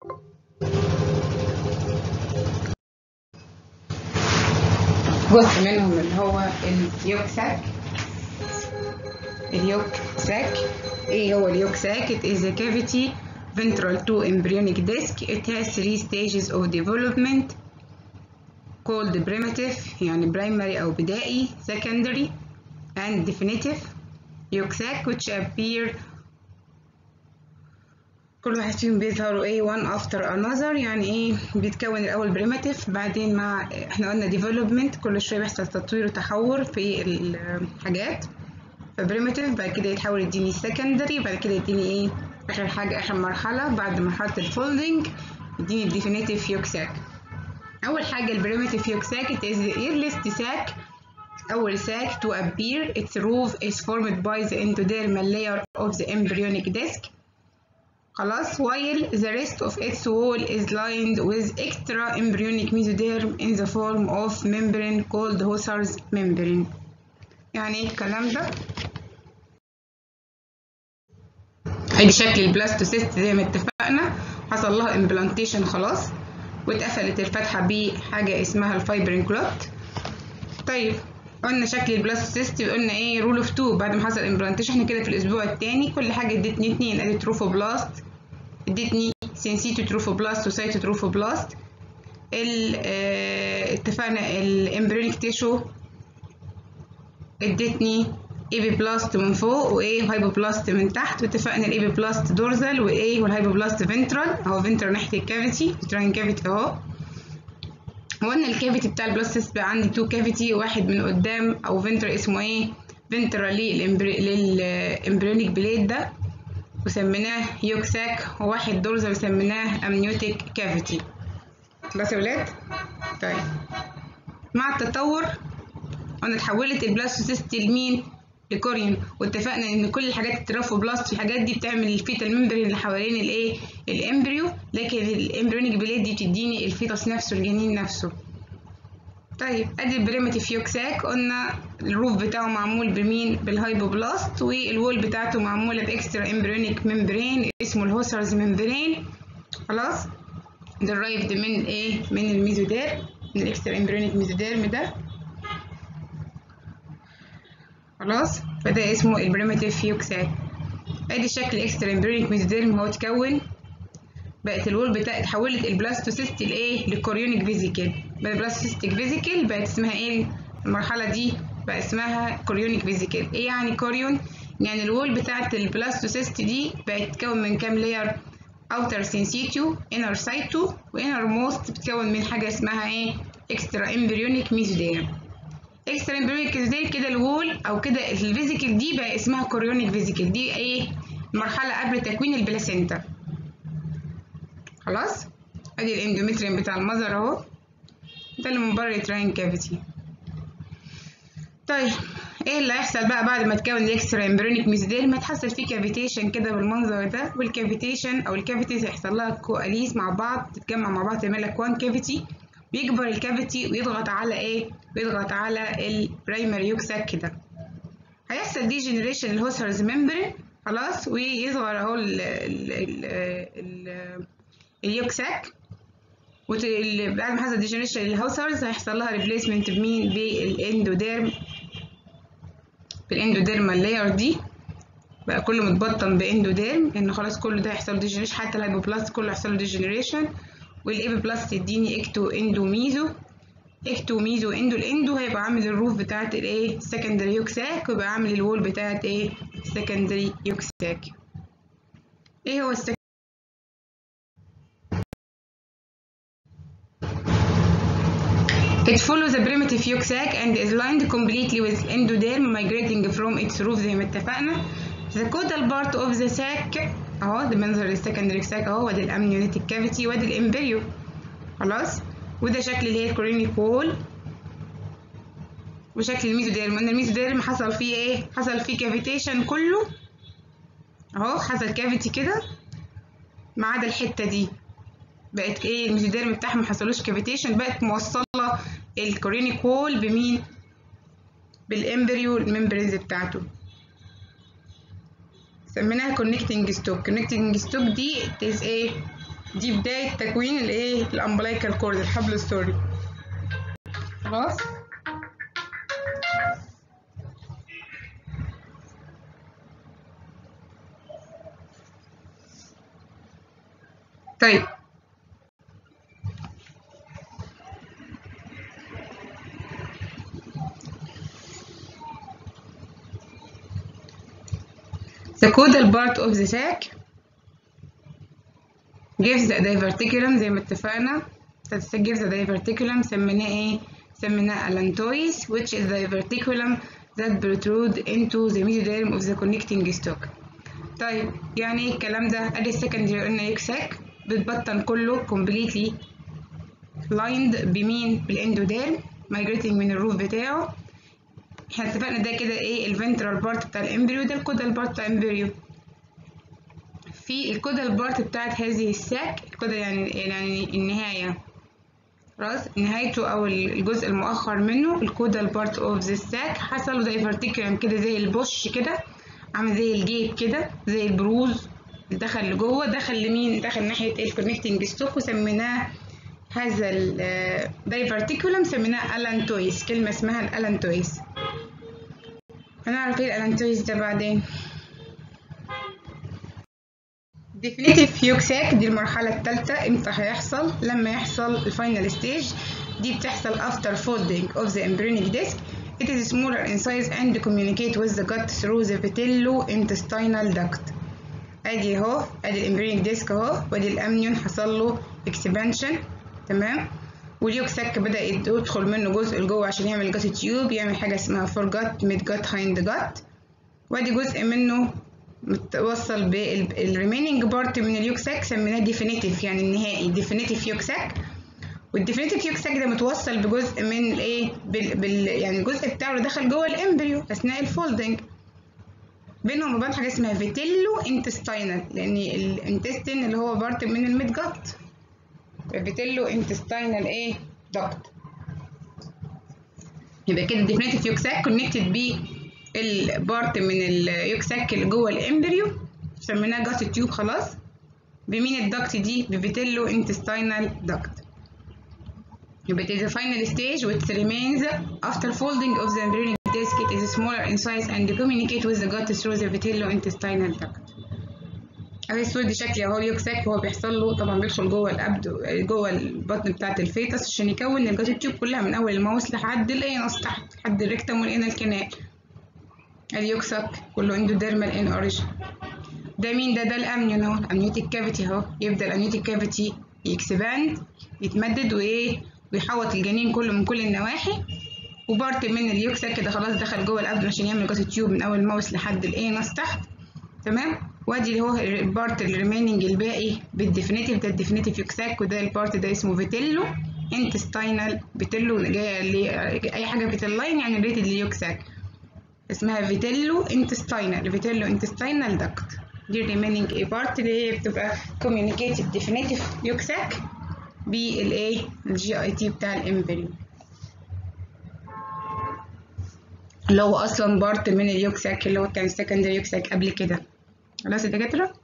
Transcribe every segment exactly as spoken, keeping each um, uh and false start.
جزء منهم اللي هو اليوك ساك. اليوك ساك ايه هو اليوك ساك؟ It is a cavity ventral to embryonic disc. It has three stages of development called primitive يعني primary أو بدائي, secondary and definitive yolk sac which appear كل واحد فيهم بيظهروا ايه one after another. يعني ايه بيتكون الأول primitive بعدين مع احنا قلنا development كل شوية بيحصل تطوير وتحور في الحاجات فبريمتيف بعد كده يتحول يديني secondary بعد كده يديني ايه آخر حاجة آخر مرحلة بعد مرحلة الفولدنج يديني الديفينيتيف يوك ساك. أول حاجة البريمتيف يوك ساك it is the earliest sac. أول sac to appear. Its roof is formed by the endodermal layer of the embryonic disc. خلاص while the rest of its wall is lined with extra embryonic mesoderm in the form of membrane called Husser's membrane. يعني ايه الكلام ده؟ ادي شكل البلاستوسيست زي ما اتفقنا حصل لها امبلانتيشن خلاص واتقفلت الفتحه بحاجه اسمها الفايبرين كلوت. طيب قلنا شكل البلاستوسيست قلنا ايه رول اوف تو بعد ما حصل امبلانتيشن. احنا كده في الاسبوع الثاني كل حاجه ادتني اتنين ادي تروفوبلاست ادتني سينسيتو تروفوبلاست وسايتو تروفوبلاست. اه اتفقنا الامبريونيك تيشو ادتني ايبيبلاست من فوق وايه هايبوبلاست من تحت واتفقنا الايبيبلاست دورزال وايه والهايبوبلاست فنترال اهو فنترال ناحيه الكافيتي فنترال كافيتي اهو. وقلنا الكافيتي بتاع البلاستوسيست بقى عندي تو كافيتي واحد من قدام او فنترال اسمه ايه فنترال للامبريونيك بليد ده وسميناه يوك ساك وواحد دورزال وسميناه امنيوتيك كافيتي. خلاص يا ولاد. طيب مع التطور قلنا اتحولت البلاستوسيست لمين؟ لكوريون واتفقنا ان كل الحاجات الترافوبلاست الحاجات دي بتعمل الفيتال ممبرين اللي حوالين الايه الامبريو لكن الامبريونيك بليد دي بتديني الفيتوس نفسه الجنين نفسه. طيب ادي البريمتيف يوك ساك قلنا الروف بتاعه معمول بمين؟ بالهايبوبلاست والوول بتاعته معموله باكسترا امبريونيك ممبرين اسمه الهوسرز ممبرين. خلاص درايفد من ايه؟ من الميزوديرم من الاكسترا امبريونيك ميزوديرم ده. خلاص فده اسمه البريمتيف يوك ساك. ادي شكل الاكسترا امبريونيك ميزوديرم هو اتكون بقت الوول بتاع اتحولت البلاستوسيست لايه؟ لكوريونيك فيزيكل. بقت البلاستوسيستيك فيزيكل بقت اسمها ايه؟ المرحله دي بقى اسمها كوريونيك فيزيكل. ايه يعني كوريون؟ يعني الوول بتاعت البلاستوسيست دي بقت تتكون من كام لاير؟ اوتر سينسيتيو انر سايتو وانر موست بتتكون من حاجه اسمها ايه؟ اكسترا امبريونيك ميزوديرم. اكسترا امبريونيك زي كده الوول او كده الفيزيكل دي بقى اسمها كوريونيك فيزيكل. دي ايه؟ مرحله قبل تكوين البلاسينتا. خلاص ادي الاندوميتريوم بتاع المذر اهو ده اللي من بره التراين كافيتي. طيب ايه اللي هيحصل بقى بعد ما تكون الاكسترا امبريونيك ميزوديرم؟ هتحصل فيه كافيتيشن كده بالمنظر ده والكافيتيشن او الكافيتيز هيحصل لها كواليس مع بعض تتجمع مع بعض تعمل لك وان كافيتي بيكبر الكافيتي ويضغط على ايه؟ بيضغط على البرايمري يوك ساك كده. هيحصل دي جنريشن الهوسرز ممبرين خلاص ويظهر اهو ال ال ال ال اليوك ساك. بعد ما حصل دي جنريشن للهوسرز هيحصل لها ريبليسمنت بمين؟ بالاندوديرم بالاندوديرمال لاير دي بقى كله متبطن باندوديرم لان خلاص كله ده هيحصل دي جنريشن حتى الهايبوبلاست كله هيحصل له دي جنريشن والايبيبلاست يديني اكتو اندو ميزو اكتو ميزو اندو. الاندو هيبقى عامل الروف بتاعت الايه؟ السكندري يوك ساك ويبقى عامل الوول بتاعت ايه؟ السكندري يوك ساك. ايه هو السكندري؟ It follows the primitive yolk sac and is lined completely with endoderm migrating from its roof زي ما اتفقنا. The caudal part of the sac اهو ده منظر السكندري ساك اهو وادي الامنيونيتيك كافيتي وادي الامبريو. خلاص وده شكل اللي هي الكوريونيك وول وشكل الميزوديرم. قلنا الميزوديرم حصل فيه ايه؟ حصل فيه كافيتيشن كله اهو حصل كافيتي كده ما عدا الحته دي بقت ايه؟ الميزوديرم بتاعها ما حصلوش كافيتيشن بقت موصله الكوريونيك وول بمين؟ بالامبريو الممبرينز بتاعته سميناها كونكتنج ستوك. كونكتنج ستوك دي is ايه؟ دي بداية تكوين الايه الامبلايكال كورد، الحبل السري. خلاص. طيب the caudal part of the sac gives the diverticulum زي ما اتفقنا. gives the diverticulum سميناه ايه؟ سميناه allantois which is the diverticulum that protrude into the mesoderm of the connecting stalk. طيب يعني ايه الكلام ده؟ ادي السكندري قلنا يوك ساك بتبطن كله completely lined بمين؟ بالاندوديرم migrating من الروف بتاعه. احنا اتفقنا ده كده ايه الفنترال بارت بتاع الامبريو، ده الكودال بارت بتاع الامبريو. في الكودال بارت بتاعت هذه الساك، الكودال يعني يعني النهاية، خلاص نهايته او الجزء المؤخر منه الكودال بارت اوف ذا ساك حصل له دايفرتيكولم كده زي البوش كده، عامل زي الجيب كده، زي البروز اللي دخل لجوه، دخل لمين؟ دخل ناحية ايه الكونكتنج ستوك، وسميناه هذا الدايفرتيكولم سميناه الانتويس، كلمة اسمها الالانتويس. هنعرف ايه الالانتويس ده بعدين. definitive يوك ساك دي المرحلة الثالثة. امتى هيحصل؟ لما يحصل الفاينل ستيج، دي بتحصل after folding of the embryonic disc. It is smaller in size and communicate with the gut through the vitello-intestinal duct. ادي اهو، ادي الامبريونيك ديسك اهو، وادي الامنيون حصل له اكسبانشن، تمام. واليوك ساك بدأ يدخل منه جزء لجوه عشان يعمل جات تيوب، يعمل حاجة اسمها فور جات، ميد جات، هايند جات. وادي جزء منه متوصل بالريميننج بارت من اليوك ساك سميناه ديفينيتيف يعني النهائي، ديفينيتيف يوك ساك. والديفينيتيف يوك ساك ده متوصل بجزء من الايه بال, بال يعني الجزء بتاعه اللي دخل جوه الامبريو اثناء الفولدنج. بينهم وبين حاجه اسمها فيتيلو انتستينال، لان الانتستين اللي هو بارت من الميد جات، فيتيلو انتستينال ايه دكت. يبقى كده الديفينيتيف يوك ساك كونكتد بيه البارت من اليوك ساك اللي جوه الامبريو سميناه جات تيوب خلاص. بمين الدكت دي؟ بفيتيلو انتستينال دكت. يبقى it is a final stage which remains after folding of the embryonic disc. It is smaller in size and communicate with the gut through the vitello-intestinal duct. اهي الصورة دي شكل اهو اليوك ساك وهو بيحصل له طبعا بيدخل جوه الابد جوه البطن بتاعة الفيتس عشان يكون الجات تيوب كلها من اول الماوس لحد الانس تحت لحد الريكتم والانال كانال. اليوك ساك كله اندوديرمال ان اوريجين. ده مين ده؟ ده الامنيون اهو، الامنيوتيك كافيتي اهو. يبدا الامنيوتيك كافيتي يكسباند يتمدد وايه ويحوط الجنين كله من كل النواحي، وبارت من اليوك ساك كده خلاص دخل جوه الابدن عشان يعمل جات تيوب من اول الماوس لحد الانس تحت، تمام. وادي اللي هو البارت الريميننج الباقي بالديفينيتيف، ده الديفينيتيف يوك ساك، وده البارت ده اسمه فيتيلو انتستينال. فيتيلو جايه اي حاجه فيتيلاين يعني ريتد ليوك ساك، اسمها فيتيلو انتستينال، فيتيلو انتستينال دكت. دي الريميننج اي بارت اللي هي بتبقى كوميونيكيتد ديفينيتيف يوك ساك بالايه الجي اي تي بتاع الامبريو اللي هو اصلا بارت من اليوك ساك اللي هو كان سكندري يوك ساك قبل كده. خلاص يا دكاتره.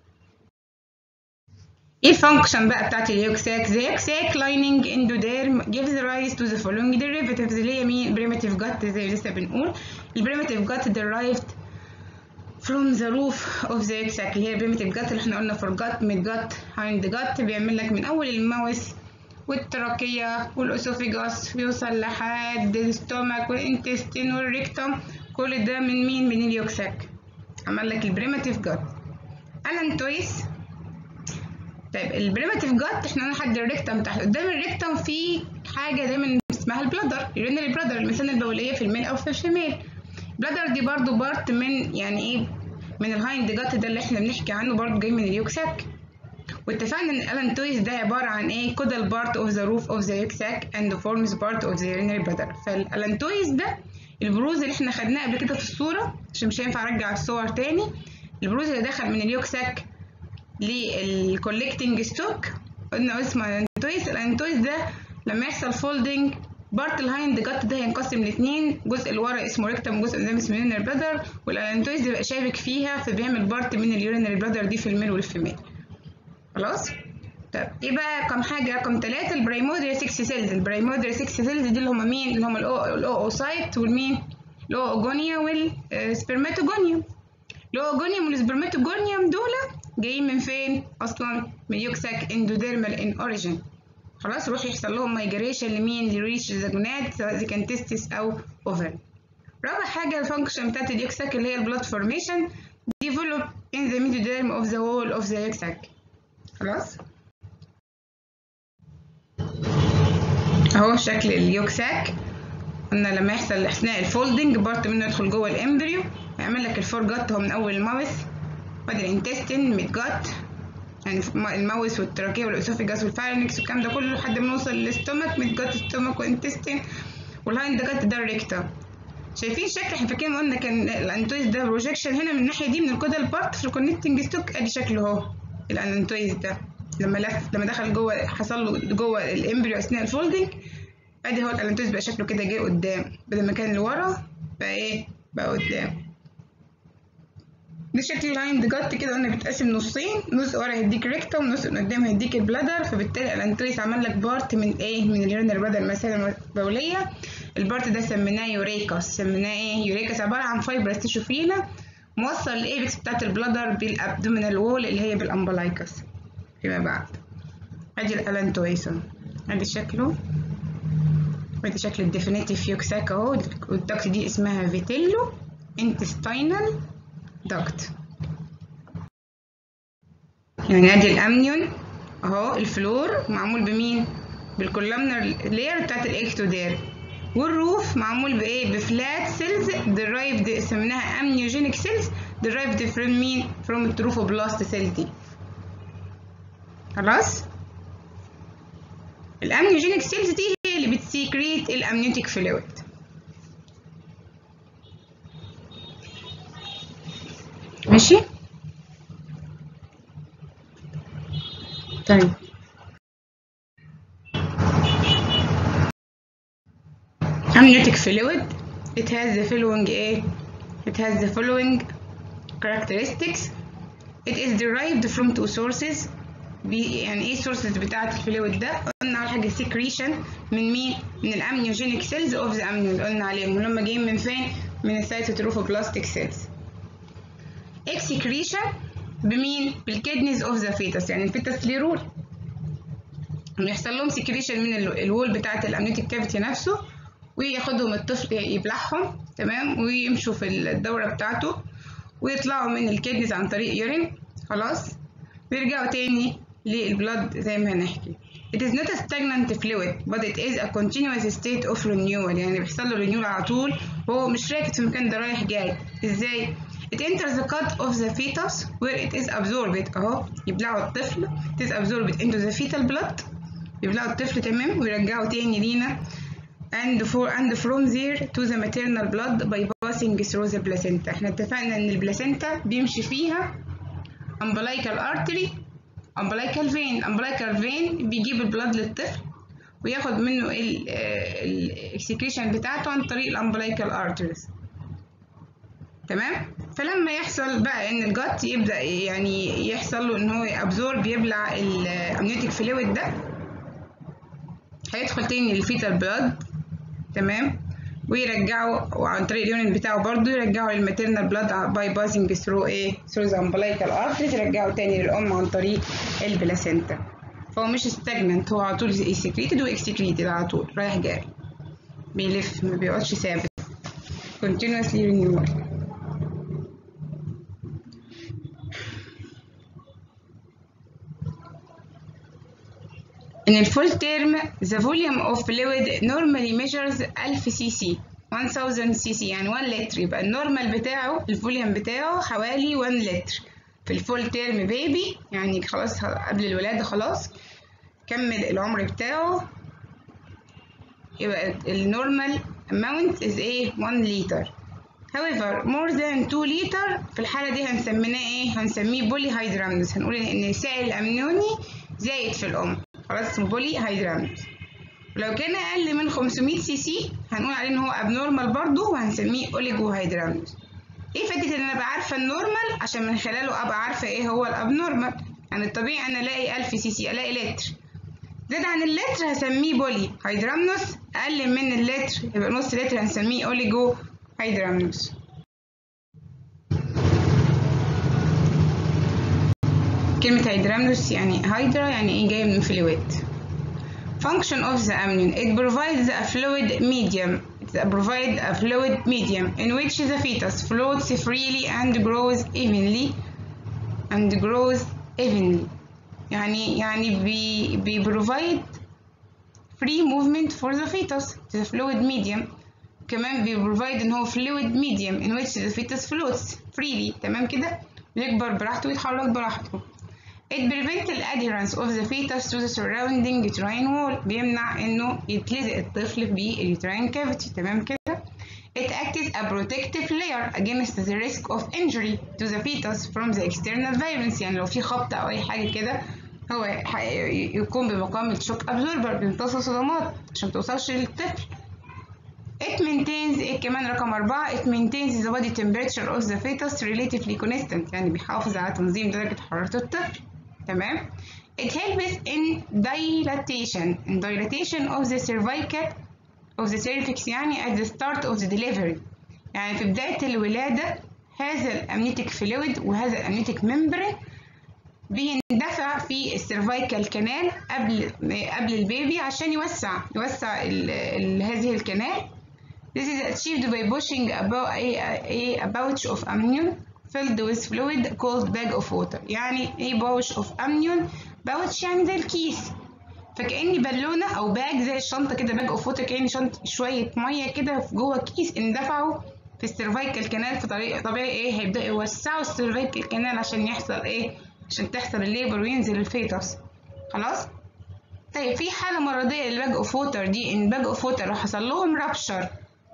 ايه الفانكشن بقى بتاعت اليوك ساك؟ the yolk sac lining endoderm gives rise to the following derivatives اللي هي مين؟ primitive gut زي لسه بنقول. البريميتيف gut derived from the roof of the yolk sac اللي هي primitive gut اللي احنا قلنا for gut, mid gut, hind gut، بيعمل لك من اول الماوس والتراكية والاسوفيجاس ويوصل لحد الستومك والانتستين والريكتوم، كل ده من مين؟ من اليوك ساك. عمل لك البريميتيف gut. الانتويس. طيب البريميتيف جات احنا لحد الريكتم تحت، قدام الريكتم في حاجه دايما اسمها البلادر، يورينري بلادر، المثانه البوليه في الميل او في الفيميل. البلادر دي برضو بارت من يعني ايه من الهايند جات ده اللي احنا بنحكي عنه، برضو جاي من اليوك ساك. واتفقنا ان الالانتويس ده عباره عن ايه؟ كودال بارت اوف ذا روف اوف ذا يوك ساك اند فورمز بارت اوف ذا يورينري بلادر. فالالانتويس ده البروز اللي احنا خدناه قبل كده في الصوره عشان مش هينفع ارجع الصور تاني، البروز اللي دخل من اليوك ساك للكولكتنج ستوك قلنا اسمه الانتويس. الانتويس ده لما يحصل فولدنج بارت الهايند جات ده هينقسم لاثنين، جزء اللي ورا اسمه ريكتم وجزء قدام اسمه يورينري بلادر، والانتويس بيبقى شابك فيها فبيعمل بارت من اليورينري بلادر دي في الميل والفيميل. خلاص. طب ايه بقى رقم حاجه؟ رقم ثلاثة البرايمودري ستة سيلز. البرايمودري ستة سيلز دي اللي هم مين؟ اللي هم الاوسايت والمين؟ الاوجونيا والسبرماتوجونيوم. الاوجونيوم والسبرماتوجونيوم دول جايين من فين اصلا؟ من يوكساك اندوديرمال ان اوريجين. خلاص روح يحصل لهم مايجريشن لمين؟ لريش الزجونات سواء اذا كان تستس او اوفر. رابع حاجه الفانكشن بتاعت اليوكساك اللي هي البلاد فورميشن develop in the mesoderm of the wall of the يوكساك. خلاص اهو شكل اليوكساك. قلنا لما يحصل اثناء الفولدنج بارت منه يدخل جوه الامبريو ويعمل لك الفور جات اهو من اول الماوث وادي الانتستين ميد جات يعني الماوث والتراكيه والاسوفيجاس والفارنكس والكلام ده كله لحد ما نوصل للاستومك ميد جات ستومك وانتستين والهايند جات ده الريكتا. شايفين الشكل؟ احنا فاكرين قلنا كان الانتويز ده بروجيكشن هنا من الناحيه دي من الكودال بارت في الكونكتنج ستوك. ادي شكله اهو الانتويز ده لما لف لما دخل جوه حصل له جوه الامبريو اثناء الفولدنج. ادي هو الانتويز بقى شكله كده جه قدام بدل ما كان لورا بقى ايه؟ بقى قدام. ده شكل الهايند جات كده قلنا بيتقسم نصين، نص ورا هيديك ريكتوم ونص من قدام هيديك البلادر. فبالتالي الانتويز عمل لك بارت من ايه؟ من اليورينال بلادر المسالة البوليه. البارت ده سميناه يوريكاس. سميناه ايه؟ يوريكاس عباره عن فايبرس تيشو فينا موصل الايبكس بتاعت البلادر بالابدومينال وول اللي هي بالامبلايكس فيما بعد. ادي الالانتويسون ادي شكله وادي شكل الديفينيتيف يوكساك اهو. والدكت دي اسمها فيتيلو انتستينال دكت. يعني ادي الامنيون اهو الفلور معمول بمين؟ بالكولامنر لير بتاعت الاكتودير. والروف معمول بايه؟ بفلات سيلز ديرايفد سميناها امنيوجينيك سيلز ديرايفد فروم مين؟ فروم التروفوبلاست سيل دي. خلاص الامنيوجينيك سيلز دي هي اللي بتسيكريت الامنيوتيك فلويد. ماشي طيب amniotic fluid it has the following ايه؟ it has the following characteristics. it is derived from two sources. يعني ايه sources بتاعة الفلويد ده؟ قلنا على حاجة secretion من مين؟ من الامنيوجينيك cells of the amnion قلنا عليهم ولما جايين من فين؟ من السيتوتروفوبلاستيك cells. excretion بمين؟ بالكدنيز اوف ذا فيتس. يعني الفيتس ليه رول بيحصل لهم سكريشن من الوول بتاعة الامنيوتيك كافيتي نفسه وياخدهم الطفل يبلعهم تمام ويمشوا في الدورة بتاعته ويطلعوا من الكدنيز عن طريق يورين. خلاص ويرجعوا تاني للبلد زي ما هنحكي. It is not a stagnant fluid but it is a continuous state of renewal. يعني بيحصل له renewal على طول وهو مش راكد في المكان ده رايح جاي. ازاي؟ It enters the cut of the fetus where it is absorbed اهو يبلعوا الطفل. It is absorbed into the fetal blood يبلعوا الطفل تمام ويرجعوا تاني لينا and for and from there to the maternal blood by passing through the placenta. احنا اتفقنا ان البلاسينتا بيمشي فيها umbilical artery umbilical vein. umbilical vein بيجيب البلاد للطفل وياخد منه الاكسكريشن بتاعته عن طريق الامبلايكال arteries تمام. فلما يحصل بقى ان الجت يبدا يعني يحصل له ان هو ابزورب يبلع الامنيوتيك فلويد ده هيدخل تاني للفيتال بلاد تمام ويرجعه وعن طريق اليونين بتاعه برضو يرجعه للماتيرنال بلاد باي باسنج ثرو ايه؟ ثرو ذا امبلايكال ارتريز يرجعه تاني للام عن طريق البلاسينتا. فهو مش ستاجننت هو على طول سكريتد واكسكريتد على طول رايح جاي بيلف ما بيقعدش ثابت continuously renewal. In a full term, the volume of fluid normally measures ألف سي سي ألف سي سي يعني واحد لتر. يبقى النورمال بتاعه الفوليوم بتاعه حوالي واحد لتر في الفول تيرم بيبي يعني خلاص قبل الولادة خلاص كمل العمر بتاعه. يبقى النورمال amount is ايه؟ واحد لتر. however more than two لتر في الحالة دي هنسميناه ايه؟ هنسميه بولي هيدرامنس. هنقول ان السائل الأمنيوني زايد في الأم خلاص اسمه بولي هيدرامنس. ولو كان أقل من خمسمية سي سي هنقول عليه إن هو أبنورمال برضه وهنسميه أوليجو هيدرامنس. إيه فائدة إن أنا أبقى عارفة النورمال؟ عشان من خلاله أبقى عارفة إيه هو الأبنورمال. يعني الطبيعي انا الاقي ألف سي سي، الاقي لتر. زاد عن اللتر هسميه بولي هيدرامنوس، اقل من اللتر يبقى نص لتر هنسميه اوليجو هيدرامنوس. كلمة هيدرامنوس يعني هيدرا يعني ايه، جاية من فلويد. Function of the amnion: it provides a fluid medium. It provides a fluid medium in which the fetus floats freely and grows evenly and grows evenly. يعني يعني بي بي provide free movement for the fetus. It's a fluid medium. كمان بي provide ان هو fluid medium in which the fetus floats freely. تمام كده؟ بيكبر براحته ويتحرك براحته. It prevents the adherence of the fetus to the surrounding uterine wall. بيمنع انه يتلزق الطفل بالuterine cavity. تمام كده؟ It acts as a protective layer against the risk of injury to the fetus from the external violence. يعني لو في خبطة أو أي حاجة كده هو يقوم بمقام الشوك أبزوربر، بيمتص صدمات عشان متوصلش للطفل. It maintains إيه كمان رقم أربعة it maintains the body temperature of the fetus relatively constant. يعني بيحافظ على تنظيم درجة حرارة الطفل. تمام. It helps in dilatation in dilatation of the cervical of the cervix يعني at the start of the delivery. يعني في بداية الولادة هذا الأمنيوتيك فلويد وهذا الأمنيوتيك ممبرين بيندفع في السيرفايكال كانال قبل قبل البيبي عشان يوسع يوسع ال ال هذه الكانال. This is achieved by pushing about a, a, a pouch of amnion filled with fluid called bag of water. يعني ايه pouch of amnion؟ pouch يعني زي الكيس، فكأني بالونة أو باج زي الشنطة كده، باج اوف ووتر، كأني شنطة شوية مية كده جوه كيس اندفعوا في السيرفايكال كانال. في طريق طبيعي ايه هيبدأوا يوسعوا السيرفايكال كانال عشان يحصل ايه؟ عشان تحصل الليبر وينزل الفيتوس. خلاص؟ طيب في حالة مرضية للباج اوف ووتر دي، ان باج اوف ووتر لو حصل لهم رابشر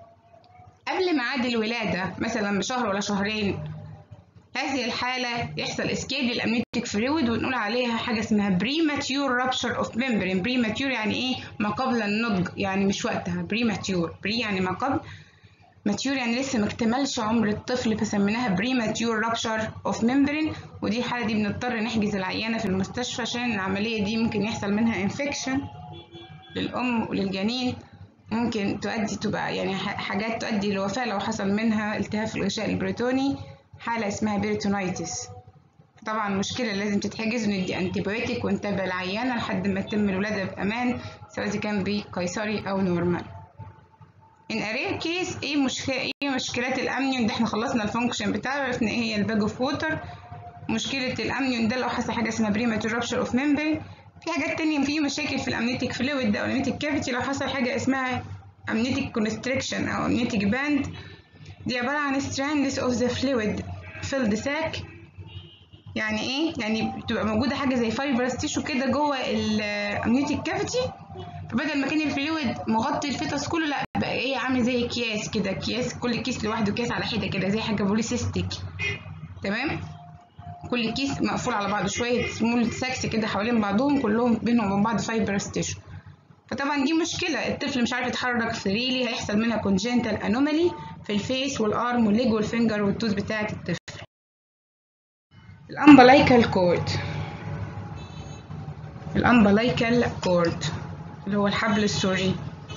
قبل ميعاد الولادة مثلا بشهر ولا شهرين، هذه الحالة يحصل اسكيب للامنيوتيك فلويد ونقول عليها حاجة اسمها premature rupture of membrane. premature يعني ايه؟ ما قبل النضج، يعني مش وقتها. premature pre يعني ما قبل، mature يعني لسه ما اكتملش عمر الطفل، فسميناها premature rupture of membrane. ودي الحالة دي بنضطر نحجز العيانة في المستشفى عشان العملية دي ممكن يحصل منها infection للأم وللجنين، ممكن تؤدي تبقى يعني حاجات تؤدي للوفاة لو حصل منها التهاب في الغشاء البريتوني، حالة اسمها بيريتونايتس. طبعا مشكلة لازم تتحجز وندي انتيبيوتيك ونتابع العيانة لحد ما تتم الولادة بأمان، سواء إذا كان بقيصري أو نورمال. in a rare case ايه مشكلة ايه مشكلات الأمنيون ده؟ احنا خلصنا الفانكشن بتاعه، عرفنا ايه هي الباج اوف ووتر. مشكلة الأمنيون ده لو حصل حاجة اسمها بريماتور رابشر اوف ممبرين. في حاجات تانية، في مشاكل في الأمنيوتيك فلويد ده أو الأمنيوتيك كافيتي لو حصل حاجة اسمها amniotic constriction أو amniotic band. دي عبارة عن strands of the fluid filled sac. يعني ايه؟ يعني بتبقى موجودة حاجة زي fibrous tissue كده جوه الامنيوتيك كافيتي، فبدل ما كان الفلويد مغطي الفيتوس كله لا بقى ايه عامل زي اكياس كده، اكياس كل كيس لوحده، كيس على حده كده زي حاجة بوليسيستيك. تمام؟ كل كيس مقفول على بعضه، شوية سمول ساكس كده حوالين بعضهم كلهم بينهم وبين بعض fibrous tissue. فطبعا دي مشكلة، الطفل مش عارف يتحرك فريلي، هيحصل منها congenital anomaly في الفيس والارم والليج والفينجر والتوز بتاعة الطفل. الامبلايكال كورد الامبلايكال كورد اللي هو الحبل السري.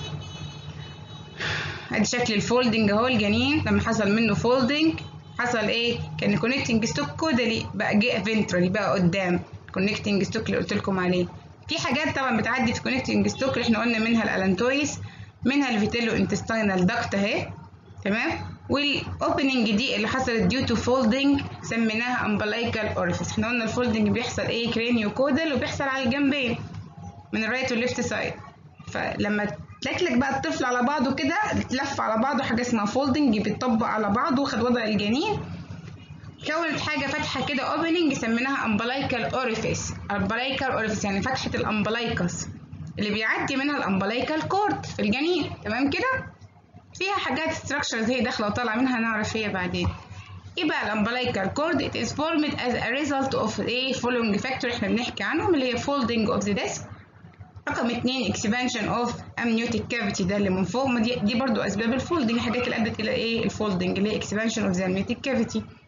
ادي شكل الفولدنج اهو. الجنين لما حصل منه فولدنج حصل ايه؟ كان كونكتنج ستوك كودالي بقى جه فينترالي بقى قدام، كونكتنج ستوك اللي قلت لكم عليه. في حاجات طبعا بتعدي في كونكتنج ستوك اللي احنا قلنا منها الالانتويس، منها الفيتيلو انتستينال داكت اهي. تمام؟ والاوبننج دي اللي حصلت ديو تو فولدنج سميناها امبلايكال اورفيس. احنا قلنا الفولدنج بيحصل ايه؟ كرينيو كودال، وبيحصل على الجنبين من الرايت والليفت سايد. فلما تلكلك بقى الطفل على بعضه كده، اتلف على بعضه، حاجه اسمها فولدنج، بيتطبق على بعضه وخد وضع الجنين، كونت حاجه فتحه كده اوبننج سميناها امبلايكال اورفيس. امبلايكال اورفيس يعني فتحه الامبلايكس اللي بيعدي منها الامبلايكال كورد في الجنين. تمام كده؟ فيها حاجات ستراكشرز هي داخله وطالعه منها، نعرف هي بعدين. ايه بقى الامبلايكال كورد؟ it is formed as a result of a following factor احنا بنحكي عنهم، اللي هي folding of the disc. رقم اتنين expansion of amniotic cavity ده اللي من فوق، ما دي, دي برضو اسباب الفولدنج، حاجات اللي ادت الى ايه الفولدنج اللي هي expansion of the amniotic cavity.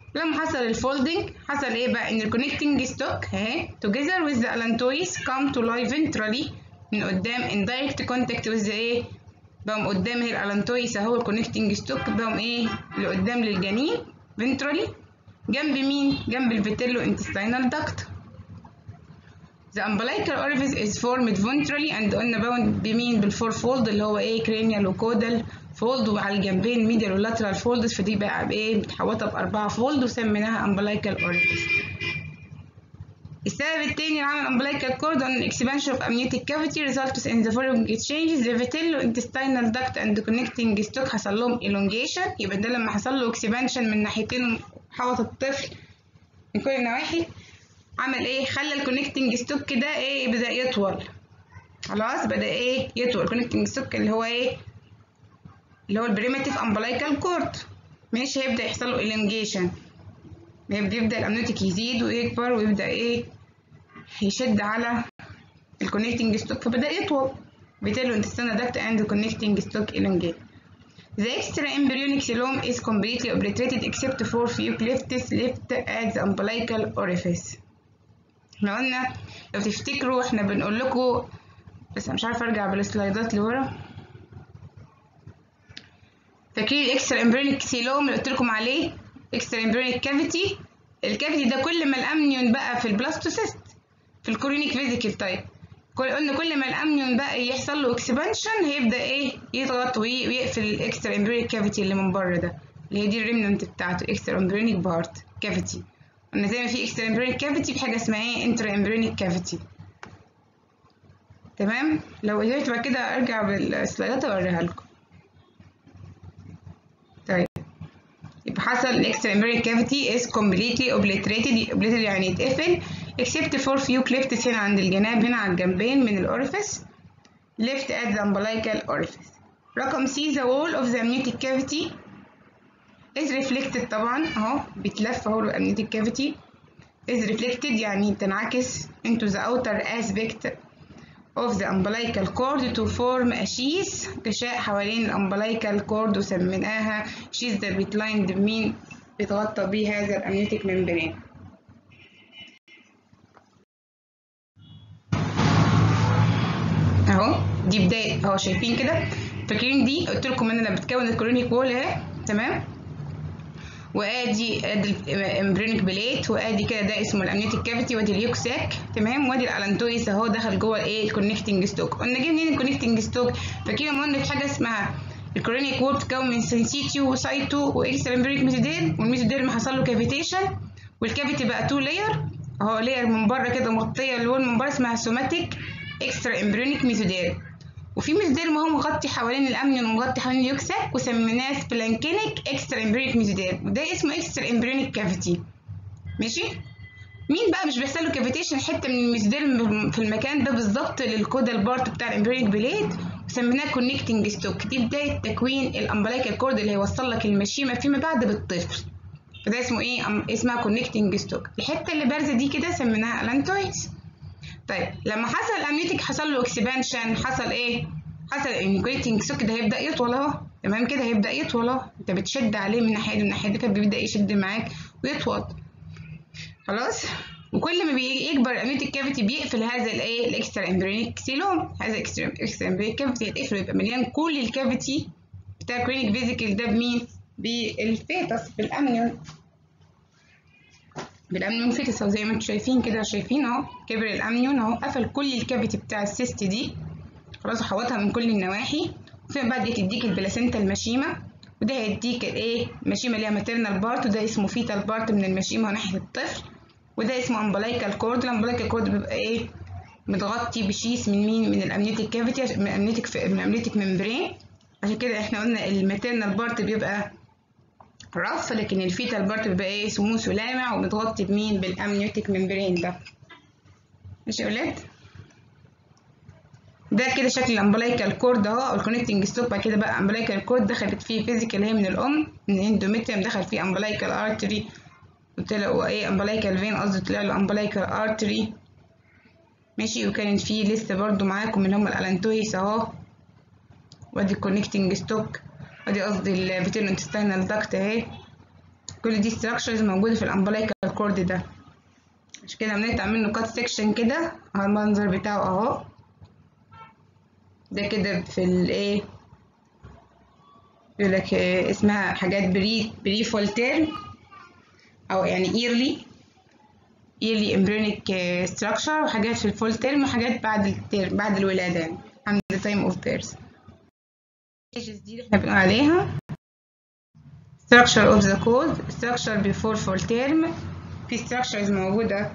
لما حصل الفولدنج حصل ايه بقى؟ ان الكونكتنج ستوك اهي together with the allantois come to lie ventrally من قدام in direct contact with the ايه؟ بقوا قدام هي الالانتويس اهو الكونكتنج ستوك بقوا ايه؟ لقدام للجنين ventrally جنب مين؟ جنب الفيتيلو intestinal duct. The umbilical orifice is formed ventrally and قلنا باوند بمين؟ بالفور فولد اللي هو ايه؟ cranial وكودال فولد، وعلى الجنبين ميديال ولاترال فولدز، فدي بقى بايه؟ متحوطه باربعه فولد وسميناها umbilical orifice. السبب التاني اللي عمل umbilical cord on expansion of amniotic cavity results in the following changes: the vitello-intestinal duct and the connecting stalk حصل لهم elongation. يبقى ده لما حصل له expansion من ناحيتين حوط الطفل من كل النواحي عمل ايه؟ خلى الكونكتنج ستوك كده ايه؟ بدأ يطول. خلاص بدأ ايه؟ يطول. الكونكتنج ستوك اللي هو ايه؟ اللي هو البريماتيف umbilical cord. ماشي، هيبدأ يحصل له elongation. بيبدأ الامنيوتيك يزيد ويكبر ويبدأ ايه؟ يشد على الكونكتنج ستوك فبدأ يطول. Vitello intestinal duct and connecting stock elongate. The extra embryonic coelom is completely obliterated except for few clefts left at the umbilical orifice. احنا قلنا لو تفتكروا احنا بنقول لكم، بس مش عارفه ارجع بالسلايدات لورا. فاكرين الاكسترا امبريونيك سيلوم اللي قلت لكم عليه؟ اكسترا امبريونيك كافيتي. الكافيتي ده كل ما الامنيون بقى في البلاستوسيست في الكورونيك فيزيكال تايب، قلنا كل ما الامنيون بقى يحصل له اكسبانشن هيبدا ايه؟ يضغط ويقفل الاكسترا امبريونيك كافيتي اللي من بره ده، اللي هي دي الريمننت بتاعته اكسترا امبريونيك بارت كافيتي. قلنا زي ما في اكسترا امبريونيك كافيتي في حاجه اسمها ايه؟ انترا امبريونيك كافيتي. تمام؟ لو قدرت بعد كده ارجع بالسلايدات اوريها لكم. طيب يبقى حصل الاكسترا امبريونيك كافيتي is completely obliterated. obliterated يعني يتقفل except for few clefts هنا عند الجناب، هنا على الجنبين من الاوريفيس left at the umbilical orifice. رقم C the wall of the amniotic cavity is reflected. طبعا اهو بيتلف اهو الامنيوتيك cavity is reflected يعني تنعكس into the outer aspect of the umbilical cord to form a sheath غشاء حوالين الامبلايكال كورد، وسميناها sheath ده بيتلايند بمين؟ بيتغطى بيه هذا الامنيوتيك ممبرين. اهو دي بدايه اهو، شايفين كده؟ فاكرين دي قلت لكم ان انا بتكون الكورونيك وول اهي، تمام؟ وادي ادي الامبريونيك بليت، وادي كده ده اسمه الامنيوتيك كافيتي، وادي اليوك ساك، تمام؟ وادي الالانتويس اهو دخل جوه ايه؟ الكونكتنج ستوك. قلنا جه منين الكونكتنج ستوك؟ فاكرين لما قلنا في حاجه اسمها الكورونيك وول بتتكون من سينسيتيو وسايتو واكسترا امبريونيك ميزودير، والميزودير حصل له كافيتيشن والكافيتي بقى تو لاير اهو، لاير من بره كده مغطيه الوول من بره اسمها سوماتيك اكسترا امبريونيك ميزودير، وفي ميزودير ما هو مغطي حوالين الامنيون ومغطي حوالين اليوكساك وسميناه سبلانكينيك اكسترا امبريونيك ميزودير، وده اسمه اكسترا امبريونيك كافيتي. ماشي؟ مين بقى مش بيحصل له كافيتيشن؟ حته من الميزودير في المكان ده بالظبط للكودال بارت بتاع الامبريونيك بليد، وسميناه كونكتنج ستوك. دي بدايه تكوين الامبلايكال كورد اللي هيوصل لك المشيمه فيما بعد بالطفل، فده اسمه ايه؟ اسمها كونكتنج ستوك. الحته اللي بارزه دي كده سميناها الانتويس. طيب لما حصل الامنيوتيك حصل له اكسبانشن، حصل ايه؟ حصل ان الكونكتنج ستوك ده هيبدا يطول اهو، تمام كده؟ هيبدا يطول اهو، انت بتشد عليه من ناحيه من ناحيه فبيبدا يشد معاك ويطول. خلاص؟ وكل ما بيكبر الامنيوتيك كافيتي بيقفل هذا الايه؟ الاكسترا امبريونيك سيلوم، هذا الاكسترا امبريونيك كافيتي يتقفل ويبقى مليان كل الكافيتي بتاع الكلينيك فيزيكال ده بمين؟ بالفيتس بالامنيون، بالامنيون فيتس اهو زي ما انتم شايفين كده، شايفين اهو كبر الامنيون اهو، قفل كل الكافيتي بتاع السيست دي خلاص، وحوطها من كل النواحي، وفيما بعد تديك البلاسينتا المشيمه، وده هيديك الايه؟ مشيمه ليها ماتيرنال بارت، وده اسمه فيتال بارت من المشيمه ناحيه الطفل، وده اسمه امبلايكال كورد. الامبلايكال كورد بيبقى ايه؟ متغطي بشيس من مين؟ من الامنيوتيك كافيتي، من الامنيوتيك من الامنيوتيك ممبرين. عشان كده احنا قلنا الماتيرنال بارت بيبقى رف، لكن الفيتال بارت بيبقى ايه؟ سموث ولامع ومتغطي بمين؟ بالامنيوتيك ممبرين ده. ماشي يا ولاد؟ ده كده شكل الامبلايكال كورد اهو، او الكونكتنج ستوك. بعد كده بقى امبلايكال كورد دخلت فيه فيزيكال هي من الام، من الاندوميتريوم دخل فيه امبلايكال ارتري، وطلع ايه؟ امبلايكال فين قصدي، طلع له امبلايكال ارتري. ماشي؟ وكانت فيه لسه برضو معاكم اللي هم الالانتويس اهو، وادي الكونكتنج ستوك، وادي قصدي الفيتيلو انتستينال داكت اهي، كل دي structures موجودة في الامبلايكال كورد ده، عشان كده بنقطع منه كات سيكشن كده اهو المنظر بتاعه اهو. ده كده في الايه يقول لك اسمها حاجات بري بري فول تيرم او يعني yearly yearly embryonic structure، وحاجات في الفول تيرم وحاجات بعد التيرم بعد الولادة يعني عند the time of birth. الstages دي اللي احنا بنقول عليها structure of the code، structure before full term، في structures موجودة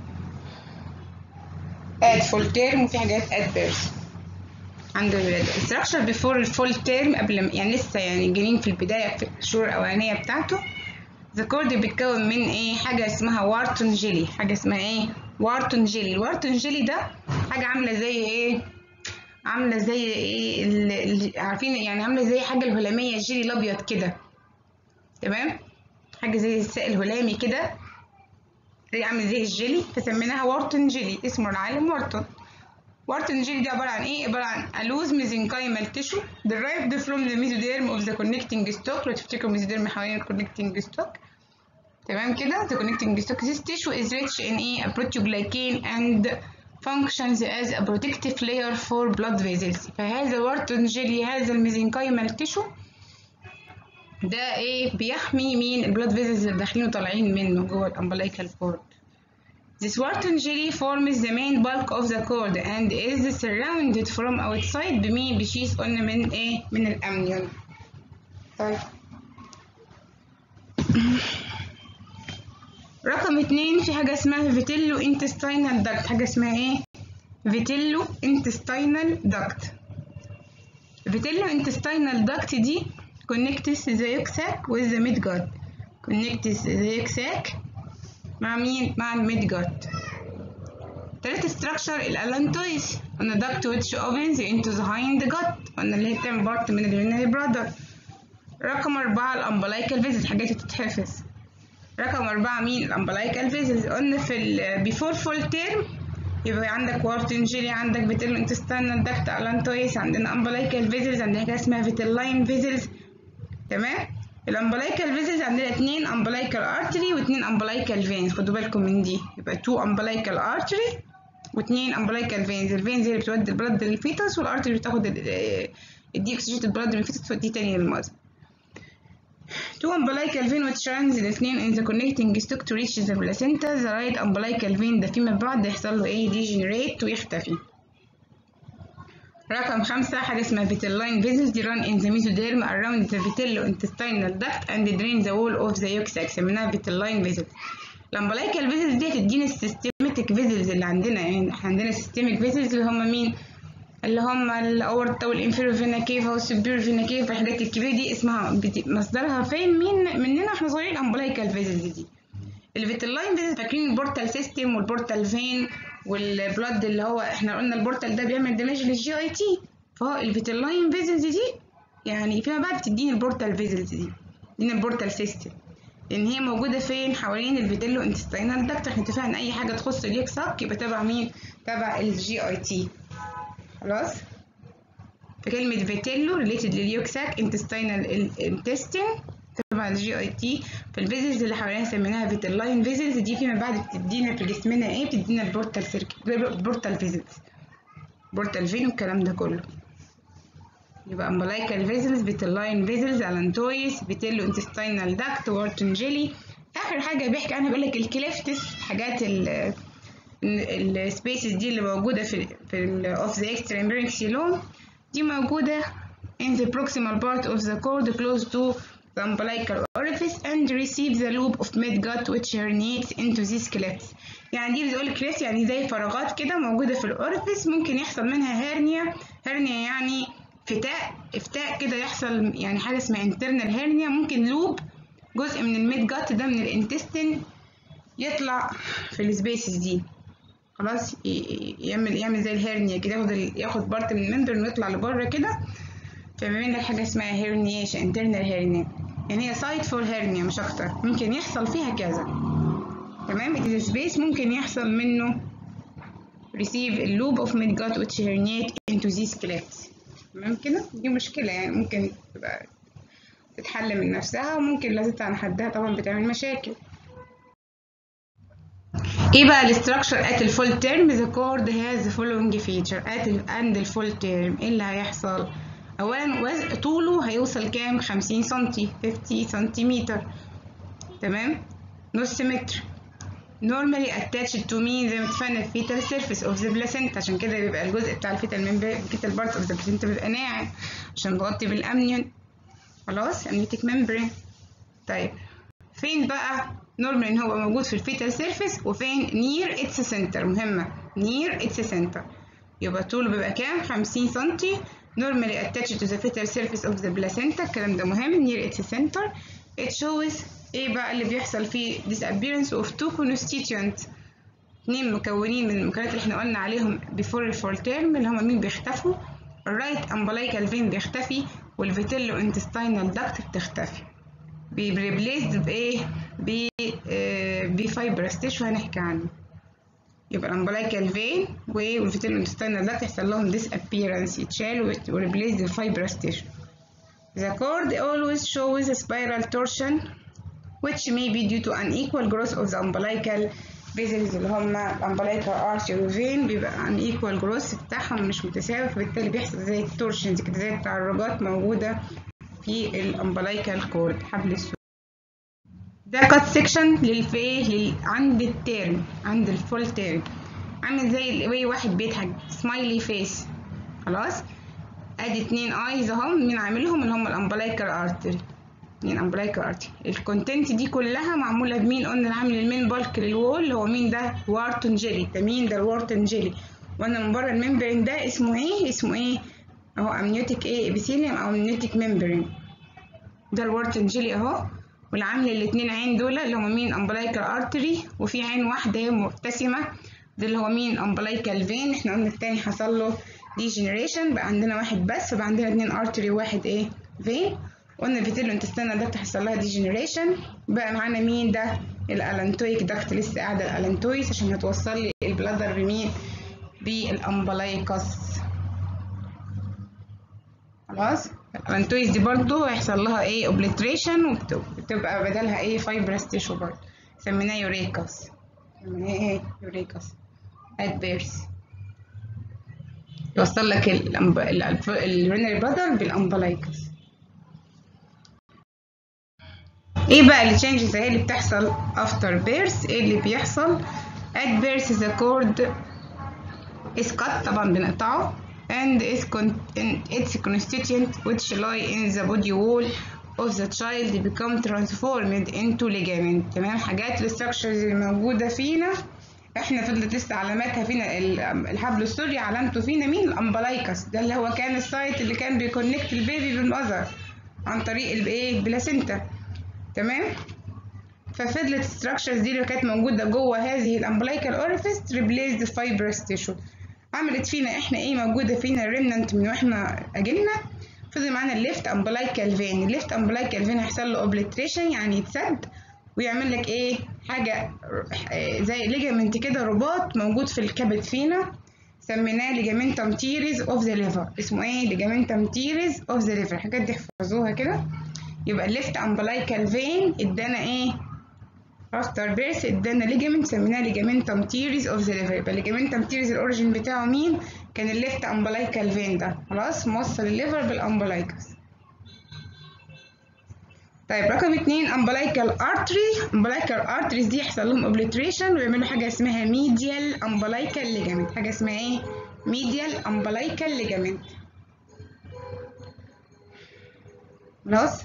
at full term وفي حاجات at birth عند الولادة. structure before الفول تيرم قبل يعني لسه يعني الجنين في البداية في الشهور الأولانية بتاعته. the cord بيتكون من ايه؟ حاجة اسمها وارتون جيلي، حاجة اسمها ايه؟ وارتون جيلي. الوارتون جيلي ده حاجة عاملة زي ايه؟ عاملة زي ايه؟ ال... عارفين يعني عاملة زي حاجة الهلامية الجيلي الأبيض كده، تمام؟ حاجة زي السائل الهلامي كده، زي عامل زي الجيلي، فسميناها وارتون جيلي، اسمه العالم وارتون. وارتون جيلي دي عبارة عن ايه؟ عبارة عن a loose mesenchymal tissue derived from the mesoderm of the connecting stalk. لو تفتكروا mesoderm حوالين connecting stalk، تمام كده. the connecting stalk this tissue is rich in a proteoglycan and functions as a protective layer for blood vessels. فهذا وارتون جيلي، هذا الميزنكايمال تيشو ده ايه؟ بيحمي مين؟ البلاد فيزلز اللي داخلين وطالعين منه جوه الامبلايكال كورد. This wharton jelly forms the main bulk of the cord and is surrounded from outside بمين؟ بشيث قلنا من ايه؟ من الامنيون. طيب رقم اتنين في حاجة اسمها فيتيلو intestinal duct. حاجة اسمها ايه؟ فيتيلو intestinal duct. فيتيلو intestinal duct دي connects the yolk sac with the midgut. connects the yolk sac مع مين؟ مع الميد جات. تالت structure الالانتويس، قلنا duct which opens into the hind gut، قلنا اللي هي بتعمل بارت من اليورينري برادر. رقم أربعة الأمبلايكال فيزلز، حاجات تتحفظ. رقم أربعة مين؟ الأمبلايكال فيزلز. قلنا في ال before full term يبقى عندك وارتون جيلي، عندك فيتيلو انتستينال داكت، الانتويس، عندنا أمبلايكال فيزلز، عندنا حاجة اسمها فيتيلاين فيزلز، تمام. الامبلايكال فيزلز عندنا اتنين امبلايكال ارتري واتنين امبلايكال فينز، خدوا بالكم من دي، يبقى تو امبلايكال ارتري واتنين امبلايكال فينز. الفينز اللي بتودي البلد للفيتس، والارتري اللي بتاخد الدي اكسجينيتد بلد من الفيتس توديه تاني للمذر. Two umbilical vein which runs الاثنين in the connecting stalk to reach the placenta. The right umbilical vein ده فيما بعد يحصل له ايه؟ degenerate ويختفي. رقم خمسة حاجة اسمها vitelline vessels دي run in the mesoderm around the vitello-intestinal duct and drain the wall of the yolk sac، سميناها vitelline vessels. الامبلايكال فيزلز دي هتدينا السيستماتيك فيزلز اللي عندنا، يعني احنا عندنا سيستميك فيزلز اللي هم مين؟ اللي هم الاورتا والانفيرو فينا كيفا والسوبيرو فينا كيفا، الحاجات الكبيره دي اسمها مصدرها فين مين مننا احنا صغيرين؟ الامبلايكال فيزلز دي. الفيتلاين فيزلز فاكرين البورتال سيستم والبورتال فين والبلد اللي هو احنا قلنا البورتال ده بيعمل دمج للجي اي تي، فهو الفيتلاين فيزلز دي يعني فيما بعد بتديني البورتال فيزلز دي، دي البورتال سيستم، لان هي موجوده فين؟ حوالين الفيتيلو انتستينال داكت. احنا اتفقنا اي حاجه تخص اليوك ساك يبقى تبع مين؟ تبع الجي اي تي. خلاص. فكلمه فيتيلو ريليتد لليوك ساك، انتستينال انتستين تبع الجي اي تي. فالفيزلز اللي حواليها سميناها فيتلاين فيزلز، دي فيما بعد بتدينا في جسمنا ايه؟ بتدينا البورتال سيرك البورتال فيزلز، بورتال فين والكلام ده كله. يبقى امبلايكال فيزلز، فيتلاين فيزلز، الانتويس، فيتيلو انتستينال داكت، وارتون جيلي. اخر حاجه بيحكي عنها بيقول لك الكليفتس، حاجات السبيسز دي اللي موجوده في في اوف ذا اكسترا امبريك سيلوم، دي موجوده in the proximal part of the cord close to the umbilical orifice and receive the loop of midgut which herniates into these clefts. يعني دي بتقول كليفت يعني زي فراغات كده موجوده في الاورفيس، ممكن يحصل منها هيرنيا. هيرنيا يعني فتاء، افتاء كده يحصل، يعني حاجه اسمها internal هيرنيا. ممكن لوب جزء من الميد جات ده من الانتستين يطلع في السبيسز دي، خلاص يعمل يعمل زي الهيرنيا كده، ياخد ياخد بارت من الممبرين ويطلع لبره كده، فبيعمل لك حاجه اسمها هيرنيشن، انترنال هيرنيا، يعني هي سايت فور هيرنيا مش اكتر، ممكن يحصل فيها كذا، تمام. السبيس ممكن يحصل منه receive a loop of midgut which herniate into these clefts، تمام كده. دي مشكله يعني ممكن تبقى تتحل من نفسها، وممكن لا تطلع عن حدها طبعا بتعمل مشاكل. ايه بقى الاستراكشر at الفول تيرم؟ the cord has the following feature at and الفول تيرم. ايه اللي هيحصل؟ اولا طوله هيوصل كام؟ خمسين سنتي، خمسين سنتيمتر، تمام، نص متر. normally attached to mean زي ما اتفقنا fetal surface of the placenta، عشان كده بيبقى الجزء بتاع الفيتال ممبرين fetal part of the placenta بيبقى ناعم عشان مغطي بالامنيون، خلاص amniotic membrane. طيب فين بقى نورمال ان هو موجود في الفيتال سيرفيس، وفين نير اتس سنتر؟ مهمه، نير اتس سنتر. يبقى طوله بيبقى كام؟ خمسين سنتي، نورمالي اتاتشد تو ذا فيتال سيرفيس اوف ذا بلاسينتا، الكلام ده مهم، نير اتس سنتر. ات شوز ايه بقى اللي بيحصل فيه؟ disappearance of two constituents، اتنين مكونين من المكونات اللي احنا قلنا عليهم before الفول تيرم، اللي هما مين بيختفوا؟ الرايت امبلايكال فين بيختفي، والفيتيلو انتستينال داكت بتختفي، بيريبليسد بايه؟ ب بفايبرس تيشو هنحكي عنه. يبقى الامبلايكال فين والفيتيلو انتستينال داكت يحصل لهم ديس ابييرنس، يتشالوا وريبليسد بفايبرس تيشو. The cord always shows a spiral torsion which may be due to unequal growth of the umbilical vessels، اللي هما الامبلايكال ارتري وفين بيبقى unequal growth بتاعهم مش متساوي، فبالتالي بيحصل زي التورشنز كده، زي التعرجات موجودة في الامبلايكال كورد، حبل السوق. ده كات سيكشن للفيه لل... عند التيرم، عند الفول تيرم، عامل زي الايه واحد بيضحك سمايلي فيس، خلاص. ادي اتنين ايز اهم، مين عاملهم؟ اللي هم الامبلايكال ارتري، اتنين امبلايكال ارتري. الكونتنت دي كلها معموله بمين؟ قلنا العامل المين بالك للوول اللي هو مين ده؟ وارتون جيلي. ده مين ده؟ الوارتون جيلي. وقلنا من بره الممبرين ده اسمه ايه؟ اسمه ايه اهو؟ امنيوتيك ايه ابيثيليوم او امنيوتيك ممبرين، ده الوارتون جيلي اهو. والعامل الاتنين عين دول اللي هما مين؟ امبلايكال ارتري، وفي عين واحده هي مبتسمه، ده اللي هو مين؟ امبلايكال فين. احنا قلنا التاني حصل له ديجنريشن، بقى عندنا واحد بس، فبقى عندنا اتنين ارتري وواحد ايه؟ فين. قلنا الفيتيلو انتستينال داكت حصل لها ديجنريشن، بقى معانا مين ده؟ الالانتويك داكت، لسه قاعده الالانتويس عشان هتوصل لي البلادر بمين؟ بالامبلايكس، خلاص. الالانتويس دي برضو هيحصل لها ايه؟ اوبليتريشن، وبتبقى بدلها ايه؟ فايبرس تيشو برضو، سميناه يوريكاس، سميناه ايه؟ يوريكاس ات بيرث، يوصل لك الرينال بلادر بالامبلايكس. ايه بقى التشينجز ايه اللي بتحصل افتر بيرث؟ ايه اللي بيحصل؟ ات بيرث ذا كورد is cut، طبعا بنقطعه، and is con its constituent which lie in the body wall of the child become transformed into ligament، تمام. حاجات الستراكشرز اللي موجوده فينا احنا فضلت لسه علاماتها فينا، الحبل السري علامته فينا مين؟ الامبلايكس، ده اللي هو كان السايت اللي كان بيكونكت البيبي بالمذر عن طريق الايه؟ البلاسينتا، تمام. ففضلت الستراكشرز دي اللي كانت موجوده جوه هذه الامبلايكال اوريفيس ريبليسد فايبرس تيشو، عملت فينا احنا ايه؟ موجوده فينا الريمننت من واحنا اجلنا. فضل معانا الليفت امبلايكال فين، الليفت امبلايكال فين هيحصل له اوبليتريشن، يعني يتسد ويعمل لك ايه؟ حاجه زي ليجامنت كده، رباط موجود في الكبد فينا، سميناه ليجامنتم تيريز اوف ذا ليفر، اسمه ايه؟ ليجامنتم تيريز اوف ذا ليفر، الحاجات دي احفظوها كده. يبقى الليفت امبلايكال فين ادانا ايه؟ افتر بيرث ادانا ليجامنت سميناه ليجامنتم تيريز اوف ذا ليفر. يبقى ليجامنتم تيريز الاوريجين بتاعه مين؟ كان الليفت امبلايكال فين ده، خلاص، موصل الليفر بالامبلايكس. طيب رقم اتنين امبلايكال ارتري، امبلايكال ارتريز دي يحصل لهم اوبليتريشن ويعملوا حاجه اسمها ميديال امبلايكال ليجامنت، حاجه اسمها ايه؟ ميديال امبلايكال ليجامنت، خلاص.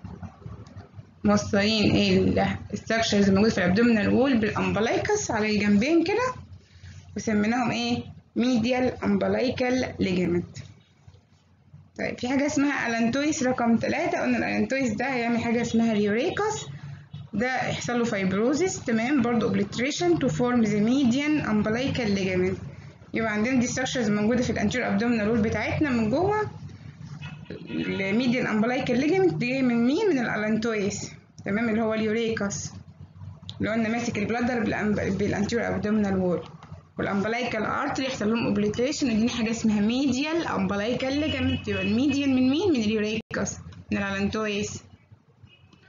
موصلين ايه؟ الستراكشرز الموجوده في الابدومينال وول بالامبلايكس على الجنبين كده، وسميناهم ايه؟ ميديال امبلايكال ليجامنت. طيب في حاجه اسمها الانتويس رقم ثلاثة، قلنا الالانتويس ده هيعمل حاجه اسمها اليوريكاس، ده يحصل له فايبروزيس، تمام، برضه اوبليتريشن تو فورم ذا ميديان امبلايكال ليجامنت. يبقى عندنا دي ستراكشرز موجوده في الانتيريور ابدومينال وول بتاعتنا من جوه. الميديان امبلايكال ليجامنت دي من مين؟ من الالانتويس، تمام، اللي هو اليوريكاس اللي قلنا ماسك البلادر بالانتيريور ابدومينال وول. والامبلايكال ارتري يحصل لهم اوبليتريشن، ودي حاجه اسمها ميديال امبلايكال ليجامنت. يبقى الميديان من مين؟ من اليوريكاس، من الالانتويس.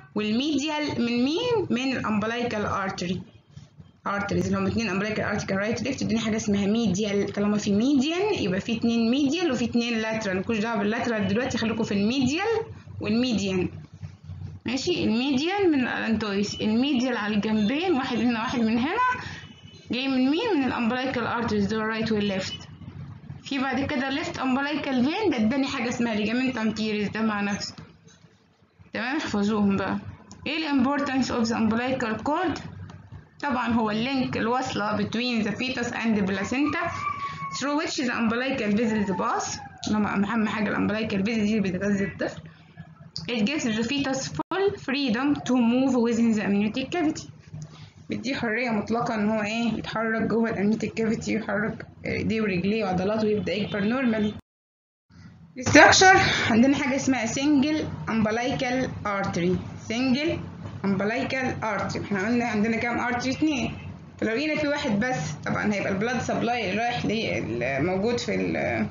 والميديال من مين؟ من الامبلايكال ارتري. ارتريز اللي هم اتنين امبلايكال ارتري رايت ليفت، اديني حاجه اسمها ميديال. طالما في ميديان يبقى في اتنين ميديال وفي اتنين لاترال، مالكوش دعوه باللاترال دلوقتي، خليكم في الميديال والميديان. ماشي. الميديان من الالانتويس، الميديال على الجنبين، واحد من هنا واحد من هنا، جاي من مين؟ من الامبلايكال ارتريز دول رايت والليفت. في بعد كده ليفت امبلايكال فين، ده اداني حاجه اسمها ليجامنت انتيريس، ده مع نفسه. تمام، احفظوهم بقى. ايه الامبورتانس اوف ذا امبلايكال كورد؟ طبعا هو اللينك الوصله between the fetus and the placenta through which the umbilical vessels pass. اهم حاجه الامبلايكال فيزل دي اللي بتغذي الطفل. It gives the fetus full freedom to move within the amniotic cavity. بيديه حريه مطلقه ان هو ايه يتحرك جوه الامنيوتيك كافيتي، يحرك ايديه ورجليه وعضلاته ويبدا يكبر نورمالي. الستراكشر عندنا حاجه اسمها single umbilical artery. single umbilical artery، احنا قلنا عندنا كام ارتري؟ اتنين. فلو لقينا في واحد بس طبعا هيبقى البلاد سبلاي اللي رايح اللي موجود في ال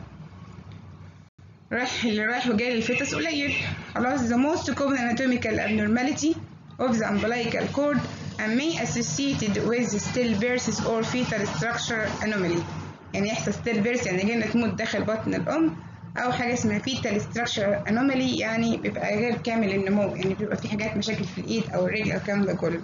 رايح اللي رايح وجاي للفيتس قليل. خلاص. the most common anatomical abnormality of the umbilical cord and may associated with stillbirths or fetal structure anomaly. يعني يحصل stillbirth يعني جنة تموت داخل بطن الأم، أو حاجة اسمها fetal structure anomaly يعني بيبقى غير كامل النمو، يعني بيبقى في حاجات مشاكل في الإيد أو الرجل أو الكلام ده كله.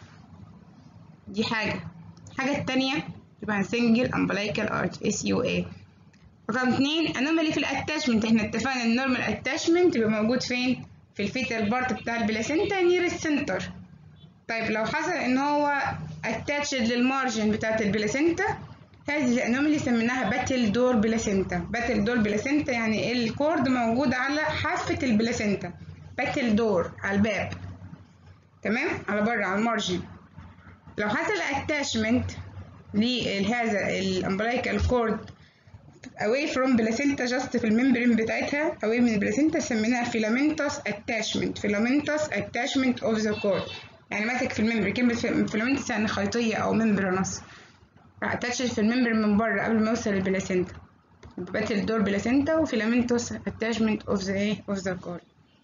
دي حاجة. الحاجة التانية يبقى single umbilical artery اس يو اي. رقم اتنين anomaly في الاتاشمنت. احنا اتفقنا ان النورمال اتاشمنت يبقى موجود فين؟ في الفيتال بارت بتاع البلاسينتا نير السنتر. طيب لو حصل ان هو اتاتشد للمارجن بتاعت البلاسينتا، هذه الانومالي سميناها باتل دور بلاسينتا. باتل دور بلاسينتا يعني الكورد موجود على حافة البلاسينتا، باتل دور على الباب، تمام، على بره على المارجن. لو حصل اتاشمنت لهذا الامبلايكال كورد away from placenta just في الممبرين بتاعتها away من البلاسينتا، سميناها filamentous attachment. filamentous attachment of the cord يعني ماسك في الممبر. كلمة filamentous يعني خيطية أو ممبرانس، اتاتشد في الممبر من بره قبل ما يوصل للبلاسينتا. باتل دور بلاسينتا وفيلامنتوس اتاشمنت اوف ذا ايه اوف ذا كورد.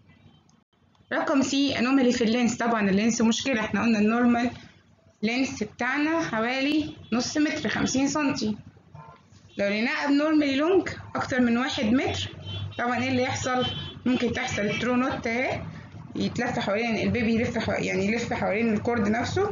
رقم سي انومالي في اللينس. طبعا اللينس مشكلة. احنا قلنا النورمال لينس بتاعنا حوالي نص متر، خمسين سنتي. لو لقيناه ابنورمالي لونج اكتر من واحد متر، طبعا ايه اللي يحصل؟ ممكن تحصل ترو نوت اهي، يتلف حوالين البيبي، يلف حو... يعني يلف حوالين الكورد نفسه،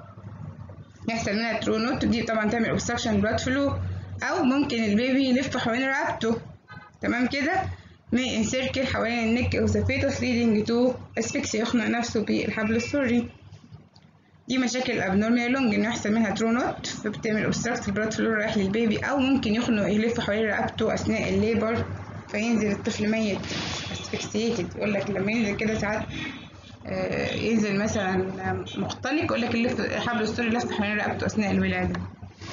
يحصل منها ترو نوت. دي طبعا تعمل اوبستراكشن بلاد فلو، او ممكن البيبي يلف حوالين رقبته، تمام كده، مي انسيركل حوالين النك اوف ذا فيتوس ليدنج تو اسفكسيا، يخنق نفسه بالحبل السري. دي مشاكل ابنورمال لونج، انه يحصل منها ترو نوت فبتعمل اوبستراكت البلاد فلو رايح للبيبي، او ممكن يخنق يلف حوالين رقبته اثناء الليبر فينزل الطفل ميت اسفكسيتد. يقول لك لما ينزل كده ساعات آه ينزل مثلا مختنق، يقول لك اللف الحبل السري لف حوالين رقبته اثناء الولاده.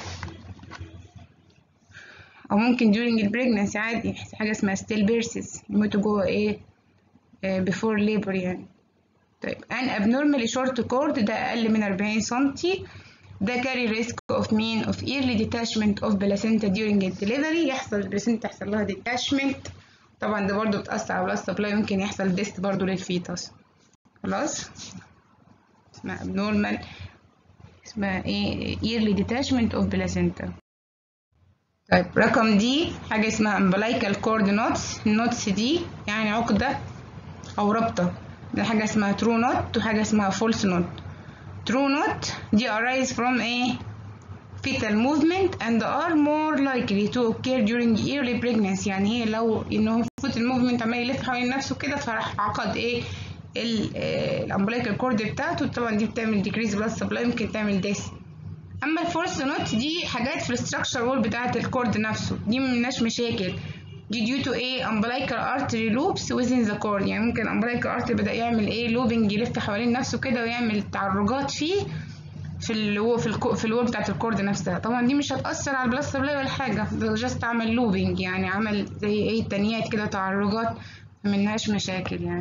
او ممكن during البريجنانسي عادي يحصل حاجه اسمها stillbirths، يموتوا جوه ايه آه before labor يعني. طيب an abnormally short cord ده اقل من أربعين سنتي، ده carry risk of mean of early detachment of placenta during delivery. يحصل البلاسينتا يحصل لها detachment، طبعا ده برضو بتأثر على البلاد سبلاي، ممكن يحصل ديست برضو للفيتوس. خلاص. اسمها abnormal، اسمها ايه early detachment of placenta. طيب رقم دي حاجة اسمها umbilical cord knots. النوتس دي يعني عقدة أو رابطة. ده حاجة اسمها true knot وحاجة اسمها false knot. true knot دي arise from a fetal movement and are more likely to occur during early pregnancy. يعني هي لو انه fetal movement عمال يلف حوالين نفسه كده فراح عقد ايه الامبلايكال كورد بتاعته، طبعا دي بتعمل decrease blood supply، ممكن تعمل death. اما الفورس نوت دي حاجات في الستراكشر وول بتاعه الكورد نفسه، دي مناش مشاكل. دي due to ايه umbilical artery loops within the cord، يعني ممكن umbilical artery بدأ يعمل ايه looping، يلف حوالين نفسه كده ويعمل تعرجات فيه في ال في ال في الوول بتاعه الكورد نفسها. طبعا دي مش هتأثر على البلاد سبلاي ولا حاجه، ده جاست عمل لوبينج، يعني عمل زي ايه تنيات كده تعرجات، منهاش مشاكل يعني.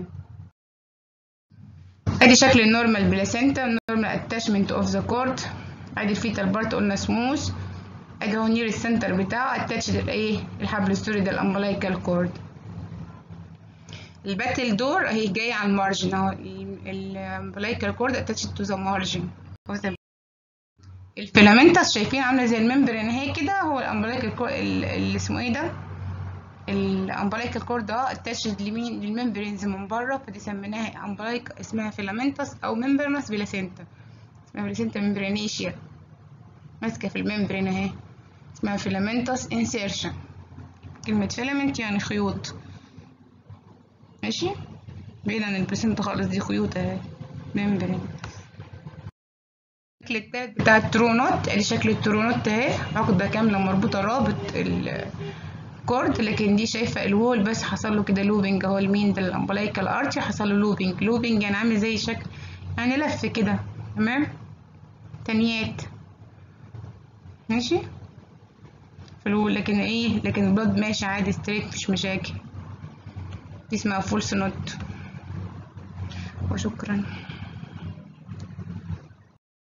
ادي شكل النورمال بلاسينتا، النورمال اتاشمنت اوف ذا كورد. ادي الفيتال بارت قلنا سموث، ادي هو نير السنتر بتاعه اتاتشد الايه الحبل السوري ده الامبلايكال كورد. الباتل دور اهي جايه على المارجن اهو، الامبلايكال كورد اتاتشد تو ذا مارجن. الفيلامنتس شايفين عامله زي الممبرين اهي كده، هو الامبلايكال كورد اللي اسمه ايه ده، الامبلايكال كورد اه اتاتشد لمين، للممبرينز من بره، فدي سميناها امبلايك، اسمها فيلامنتس او ممبرنس بلاسينتا، اسمها بلاسينتا ممبرينيشيا، ماسكه في الممبرين اهي، اسمها فيلامنتس انسيرشن. كلمه فيلامنت يعني خيوط، ماشي، بعيد عن البلاسينتا خالص، دي خيوط اهي ممبرين. الشكل التالت بتاع الترونوت، ادي شكل الترونوت اهي، عقده كامله مربوطه رابط الكورد، لكن دي شايفه الوول بس حصل له كده لوبينج اهو، المين ده الامبلايكال ارتري حصل له لوبينج، لوبينج يعني عامل زي شكل يعني لف كده، تمام، تنيات، ماشي في الوول، لكن ايه، لكن البلد ماشي عادي ستريت مفيش مشاكل، دي اسمها فولس نوت. وشكرا.